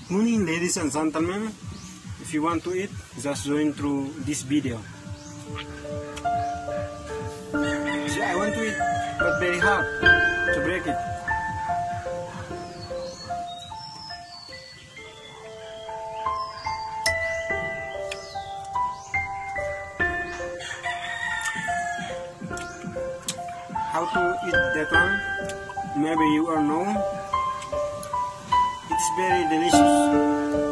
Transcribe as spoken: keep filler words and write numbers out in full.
Morning, ladies and gentlemen. If you want to eat, just join through this video. See, I want to eat, but very hard to break it. How to eat that one? Maybe you all know. It's very delicious.